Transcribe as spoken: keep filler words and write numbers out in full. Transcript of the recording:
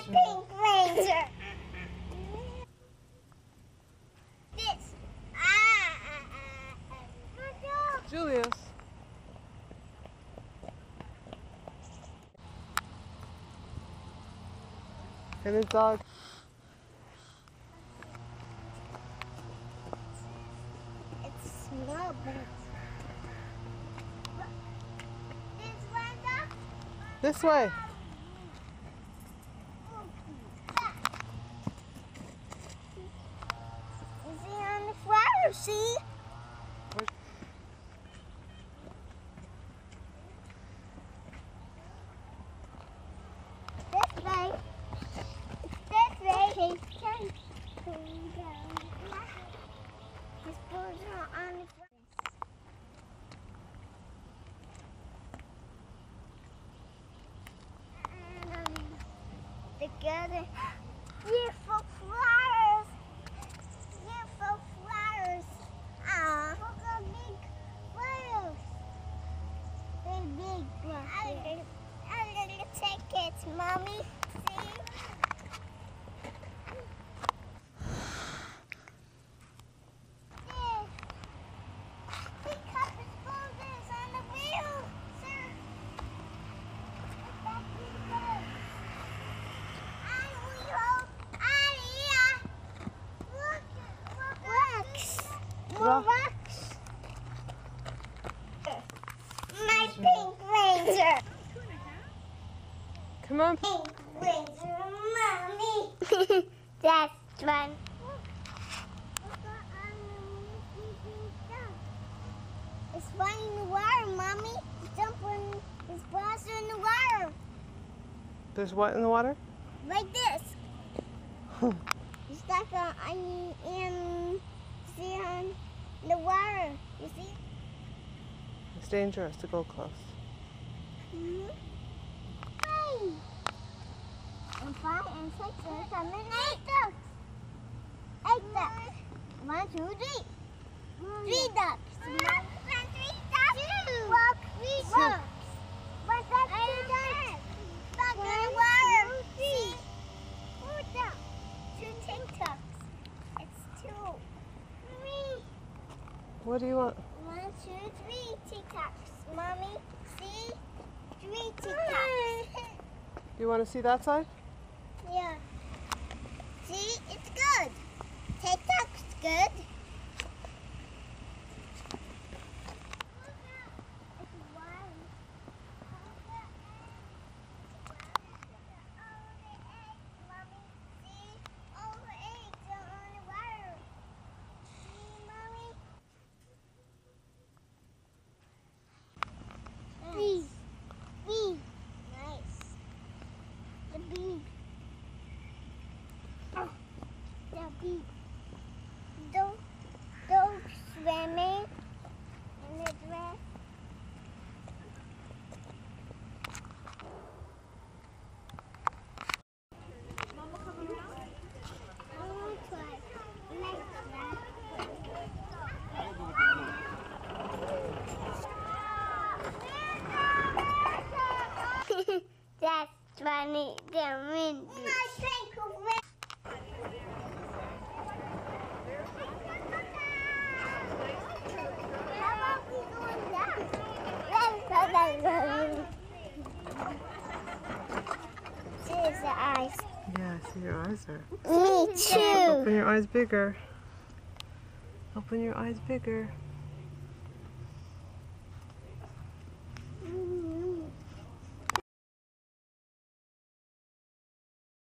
pink ranger. This. Ah. Julius. And the dog. It's small, but this way, Doc? This way. Is he on the flower? See? This way. This way. Okay, can go down. His balls are on the flower. And um, together, beautiful flowers. Beautiful flowers. Ah, look how big flowers. They're big flowers. I'm gonna take it, Mommy. See? There. Big cup of boulders on the wheel, sir. That's big bird. And we hope, ah, yeah. Look, look, rocks. More rocks. My pink ranger. Come on. Pink ranger, Mommy. That's fun. It's flying in the water, Mommy. Jumping, it's faster in the water. There's what in the water? Like this. It's like a, in, in, see on the water. You see? It's dangerous to go close. Mm-hmm. Hey! And five and six and seven and eight ducks. Eight ducks. One, two, three. Three ducks. One, two, three ducks. Two. Walk, three ducks. One duck, two ducks. Duck in the water. See? Four ducks. Two tank ducks. It's two. Three. What do you want? One, two, three teacups. Mommy, see? Three teacups. You want to see that side? Yeah. See? It's good. Teacups good. Bee. Bee. Nice. The bee. Oh, the bee. Don't, don't swimming in the dress. Mama coming around? I want to try. Next one. That's funny. They're windy. My pink ranger. How about we doing that? See the eyes. Yeah, I see your eyes are. Me too. Open your eyes bigger. Open your eyes bigger.